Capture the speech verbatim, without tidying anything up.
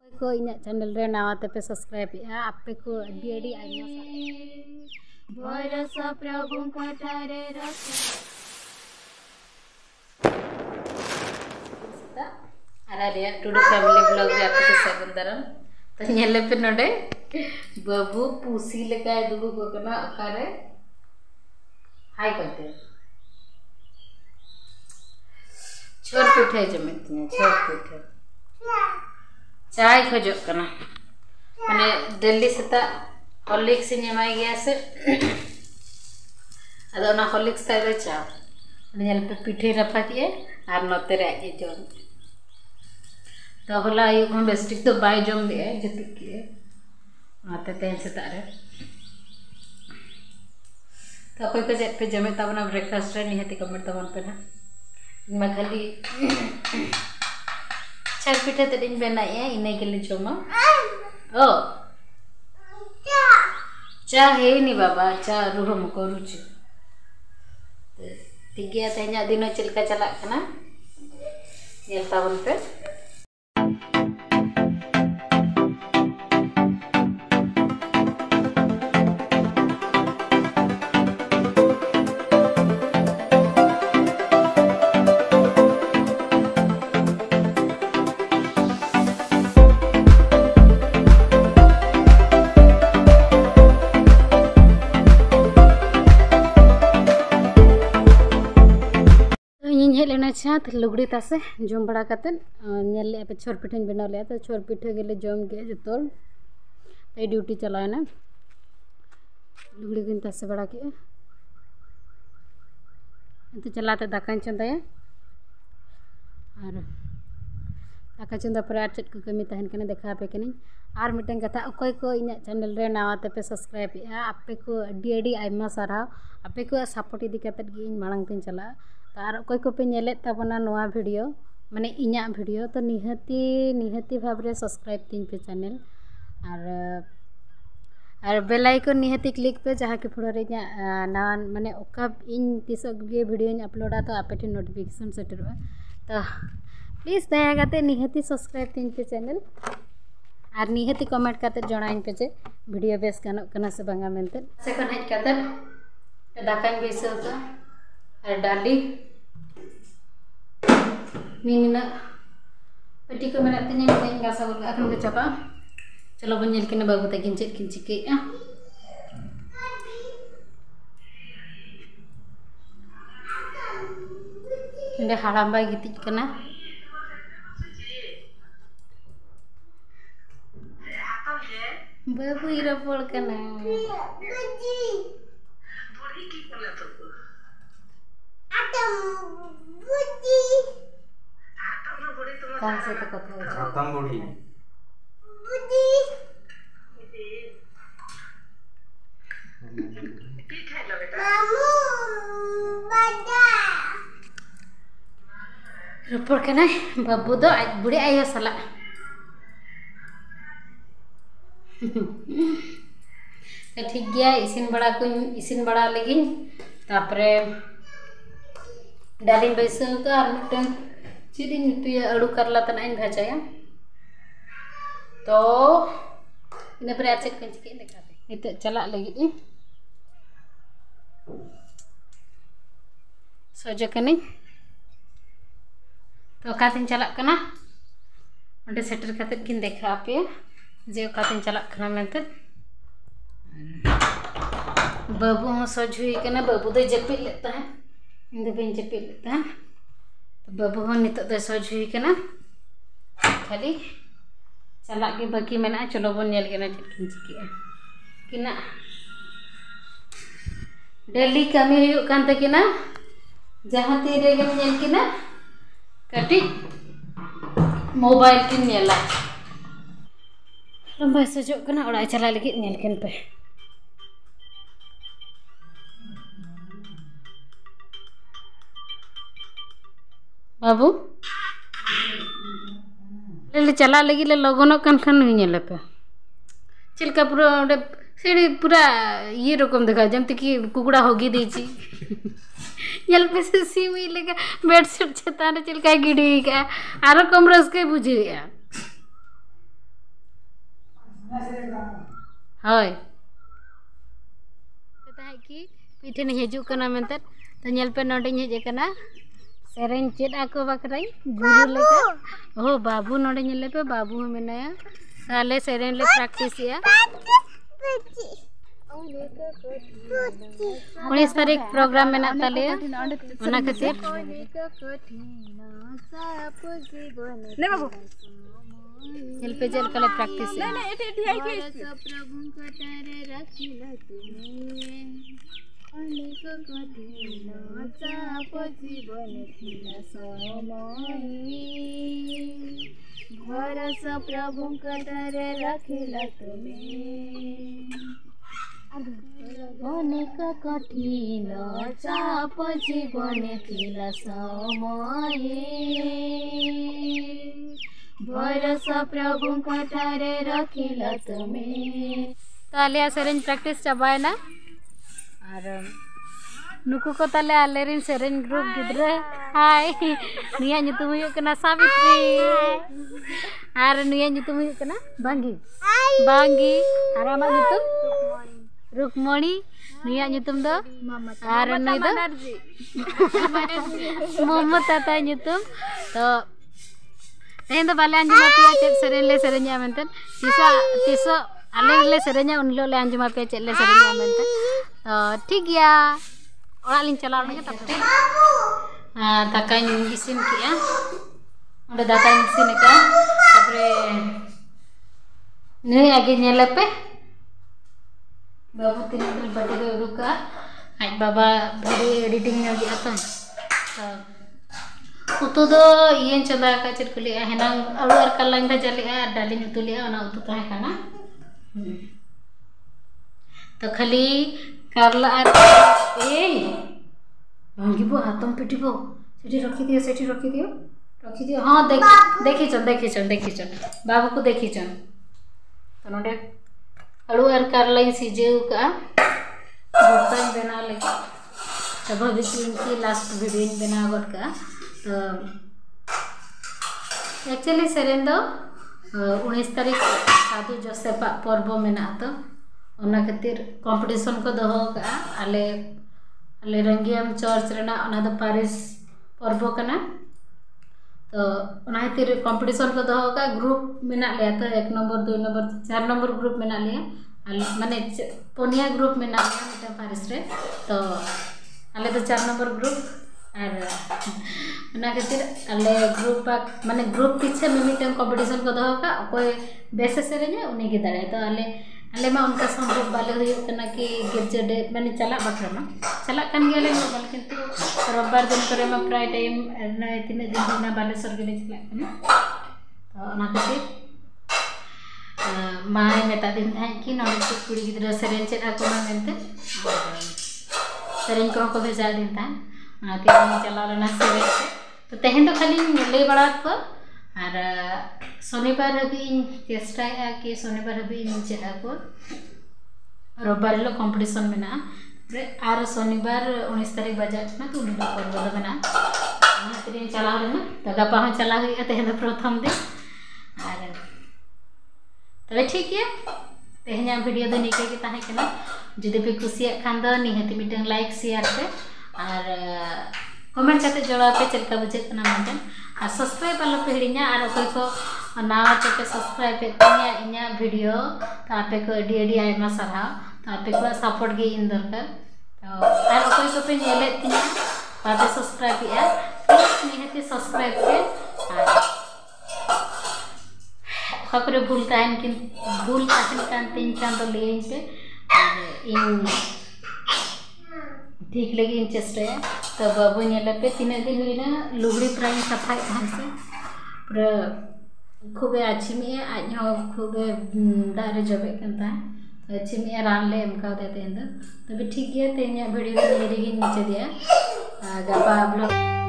को इन चैनल रे नवाते पे सब्सक्राइब या आपे को अडी अडी आइमा भरोसा प्रभु कटारे रखे अरे टुडे फैमिली ब्लॉग रे आपके सागुन दाराम तो नेले पे नडे बाबू पूसी लेका दुगु कोकना अकारे हाय करते छोट पिठे जमित ने छोट पिठे चाय खोजो कना माने दिल्ली सेता हॉर्लिक्स नेमाय गया से अदो ना हॉर्लिक्स तारे चा नेल पे पिठे रफा किए आर नते रे आजे जोन तो होला आयु को बेस्टिक तो बाय जोम दे जति किए आते तेन सेता रे तो कोई को जेट पे जमे तबना ब्रेकफास्ट रे निहति कमेंट तबन पे ना मैं खाली चार पिठे तदिन बनाया इने के लिए जोमा ओ चा है नी बाबा चा रुह मको रुचि तिगिया तेन्या दिनो चिलका चला कना नेल ताबन पे हेलेना छात लुगड़ी तासे जम बड़ा कतन नेल पे छोर पिठे बना लिया तो छोर पिठे के लिए जम के जतोल तो ड्यूटी चलाना लुगड़ी को तासे बड़ा के तो चलाते दाका चंदाया और दाका चंदा पर आर चट को कमी तहन कने देखा पे कनी आर मिटन कथा अकोय को इन चैनल रे नवाते पे सब्सक्राइब या आपे को अडी अडी आइमा सारा आपे को सपोर्ट इदी कतत गी मांग तीन चला और अकोय को पे नेले तबना नवा वीडियो माने इन्या वीडियो तो निहती निहती भाव रे सब्सक्राइब तीन पे चैनल और और बेल आइकन निहती क्लिक पे जहाँ के फोड़ो रे नवा माने ओका इन तीस गे वीडियो इन अपलोडा तो आपे ठे नोटिफिकेशन सेटरो तो प्लीज दया करते निहती सब्सक्राइब तीन पे चैनल और निहती कमेंट करते जणाइन पे जे वीडियो बेस गानो कना से बांगा मेनते से कोन हेज करते दाकान बेसो तो और डाली मीना पट्टी को मेरा तने में गासा बोल अखन के चपा चलो बन के बाबू तकिन चेक किन चिके इंदे हाड़ाम बाय गिति कना बाबू इरा पड़ कना बुजी बुरी की कला तो बुजी आतम बुड़ी तुम कहां से तो कथा हो आतम बुड़ी बुजी की खाइलो बेटा मामू बाजा रपड़ के ना बाबू दो आज बुड़ी आयो सला ठीक गया इसिन बड़ा को इसिन बड़ा लगी तापरे डालिंग बैसो का और मिटन चिड़ी नितुया अड़ू करला तना इन भाजाया तो इन पर आचे कन चिके देखा पे नित चला लगी सोजो कनी तो कातिन चला कना ओंडे सेटर काते किन देखा पे जे कातिन चला कना मेंते बाबू हो सोज हुई कना बाबू दे जपिल लेता है इंदे बें जपिल लेता है तो बाबू हो नित दे सोज हुई कना खाली चला के बाकी मेना चलो बन नेल केना चिकिन चिकिया किना डेली कमी हुई कान तकिना जहां ती रे गेम नेल किना कटी मोबाइल किन नेला लंबा सजो कना ओड़ा चला लगी नेल केन पे बाबू ले चला लगी ले लगनो कन खन हुई नेले पे चिलका पूरा सीढ़ी पूरा ये रकम देखा जमती कि कुकड़ा होगी दीची नेल पे से सीमी लेगा बेडशीट छताने चिलका गिड़ी का आरो कम रस के बुझे हाय ताहे की पीठे हजू कना मेंते तो नेल पे नोडे हेज कना सेरेन चेद आको बकराई गुरु लेका ओ बाबू नोडे नेले पे बाबू मेनाया ताले सेरेन ले प्रैक्टिस या उन्नीस तारीख प्रोग्राम में ताले ओना खातिर ने बाबू हेल पे चल कले प्रैक्टिस नहीं नहीं एटे एटे है कि प्रभु को तारे रखिला तुम्हें अनेक कठिन चाप जीवन थिला समय भरस प्रभु को तारे रखिला तुम्हें अनेक कठिन चाप जीवन थिला समय भरस प्रभु कटारे रखिला तुम्हें ताले सेरेन प्रैक्टिस चाबायना और नुकु को ताले आलेरिन सेरेन ग्रुप गिद्रे हाय निया nyutum huyuk kena Savitri और निया nyutum huyuk kena Banggi Banggi और आमा nyutum Rukmoni निया nyutum do और नुई दो मोहम्मद ताता nyutum तो तेन तो बाले अंजुमा पे चेक सेरेन ले सेरेन्या मेंतन तिसो तिसो आले ले सेरेन्या उन लो ले अंजुमा पे चेक ले सेरेन्या मेंतन तो ठीक गया ओड़ा लिन चला लगे तब हां दाकाई इसिन किया ओडे दाकाई इसिन का तबरे ने आगे नेले पे बाबू तीन दिन बटे के रुका आज बाबा वीडियो एडिटिंग ने दिया तो उतु दो ये चंदा का चिरकुली हेना अड़ू और कलांग दा चलिया डाली उतुलिया ओना उतु ताहे काना तो खाली करला और ए भांगीबो हातम पिटिबो सेठी रखी दियो सेठी रखी दियो रखी दियो हां देख देखि चन देखि चन देखि चन बाबू को देखि चन तो नोडे अड़ू और करला सिजेउ का बर्तन बना ले तो भविष्य की लास्ट वीडियो बना गड का तो एक्चुअली सेरेन दो उन्नीस तारीख साधु जोसेफ पर्व मेना तो ओना खातिर कंपटीशन को दोहो का आले आले रंगियम चर्च रेना ओना दो पारिस पर्व कना तो ओना खातिर कंपटीशन को दोहो का ग्रुप मेना लिया तो एक नंबर दो नंबर चार नंबर ग्रुप मेना लिया माने पोनिया ग्रुप मेना लिया मिटा पारिस रे तो आले तो चार नंबर ग्रुप और ओना खातिर आले ग्रुप माने ग्रुप पीछे मिमिटन कंपटीशन को दोहो का कोई बेसे सेरेन्या उनी के दाड़े तो आले आले मा उनका संभव बाले हुई कना कि गिरजा डे माने चला बखरा मा चला कान गेले बल किंतु रविवार दिन करे मा प्राय टाइम न इतने दिन ना बाले सरगले चला कना तो ओना खातिर माय मेता दिन था कि नोडे कुड़ी गिद्रा सेरेन चेक आको मा मेनते सेरेन को को भेजा दिन था आते चला लेना सेरेन तो तेहन तो खाली ले बड़ा को और शनिवार हबी चेष्टा कि शनिवार हबी चेदा को रविवार लो कंपटीशन मेना और शनिवार उन्नीस तारीख बजा ना तो उन पर्व मेना तीन चला लेना तो गपा हम चला हुई तेहन प्रथम दिन और तबे ठीक है तेहना वीडियो दो निके के ताहे केना जदि पे खुशिया खान दो निहति मिटन लाइक शेयर पे और कमेंट करते जवाब पे चलका बुझे कना मेंटन और सब्सक्राइब वाला पे हिड़िया और कोई को नावा पे सब्सक्राइब पे तिनिया इन्या वीडियो तो आपे को एडी एडी आयमा सरहा तो आपे को सपोर्ट गे इन दरकार तो और कोई को पे नेले तिनिया बाते सब्सक्राइब या प्लीज निहति सब्सक्राइब पे और खपरे भूल टाइम कि भूल काटन कान तीन चांद लेइन पे और इन ठीक लगी इन चेष्टा है तो बाबू नेले पे तीन दिन हुईना लुगड़ी प्राय सफाई हमसे पूरा खूबे अच्छी में आज हो खूबे दारे जबे कंता तो अच्छी में रान ले एमका देते हैं तो तभी ठीक है तेन्या वीडियो मेरी नीचे दिया गपा आप लोग